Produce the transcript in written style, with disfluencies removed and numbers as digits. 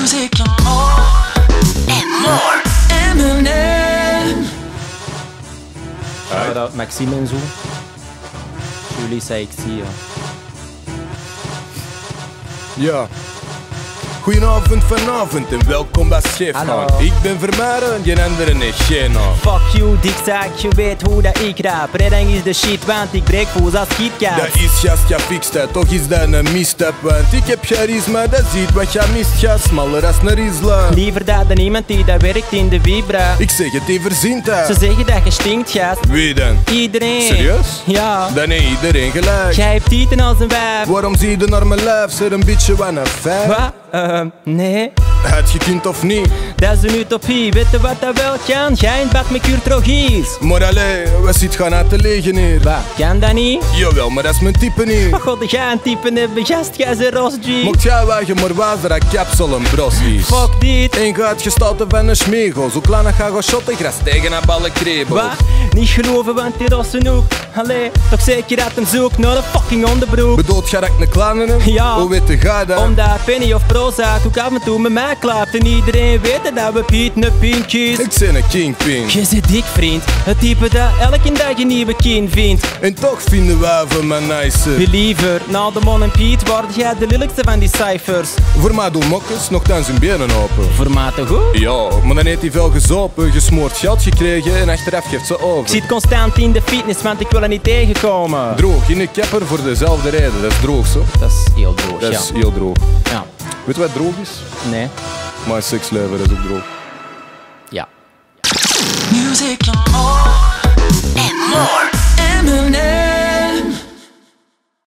Music and more, and more. Eminem. Shout-out Maxime en zo. Jullie zei ik zie, ja. Ja. Goedenavond vanavond en welkom bij Chefman. Hallo. Ik ben Vermeeren en die andere is Shena. Fuck you, dikzak, je weet hoe dat ik rap. Redding is de shit, want ik breek voels als gietkaas. Dat is gast, ja fixt het, toch is dat een misstap. Want ik heb charisma, dat ziet wat je mist, ja. Smaller als een Rizla. Liever dat dan iemand die dat werkt in de vibra. Ik zeg het, die verzint dat. Ze zeggen dat je stinkt, gast. Wie dan? Iedereen. Serieus? Ja. Dan heeft iedereen gelijk. Jij hebt tieten als een wijf. Waarom zie je naar mijn lijf? Zet een beetje van een vijf. Wat? Nee. Het je kind of niet? Dat is een utopie, weet je wat dat wel kan? Jij in bad met curtrogies. Maar allee, wat zit gaan uit te liggen hier? Wat, kan dat niet? Jawel, maar dat is mijn type niet. Maar god, jij een type hebben, gast, jij is een Ross-G. Mocht jij wagen maar wijzer dat kapsel een bros is. Fuck dit. Eén gaat gestalte van een schmiegel. Zo klein dat ga gaan shotten, gras tegen een ballenkrebel. Wat? Niet geloven, want die rossen ook. Allee, toch zeker dat hem zoekt naar een fucking onderbroek. Bedoelt jij dat ik een kleine heb? Ja. Hoe weet je dat? Omdat Penny of Prozac ook af en toe met mij klaapt. En iedereen weet dat we Piet een pink is. Ik ben een kingpin. Je zit dik, vriend. Het type dat elke dag een nieuwe kin vindt. En toch vinden wij van mijn nice. Believer, na de Mon en Piet word jij de lelijkste van die cijfers. Voor mij doen mokkes nog dan zijn benen open. Formaat toch goed? Ja, maar dan heeft hij veel gezopen, gesmoord geld gekregen en achteraf geeft ze over. Ik zit constant in de fitness, want ik wil er niet tegenkomen. Droog, in een kapper voor dezelfde reden. Dat is droog zo. Dat is heel droog, Dat ja. is heel droog. Ja. Weet je wat droog is? Nee. Mijn seksleven is ook droog. Ja. Music and more, and more. Eminem.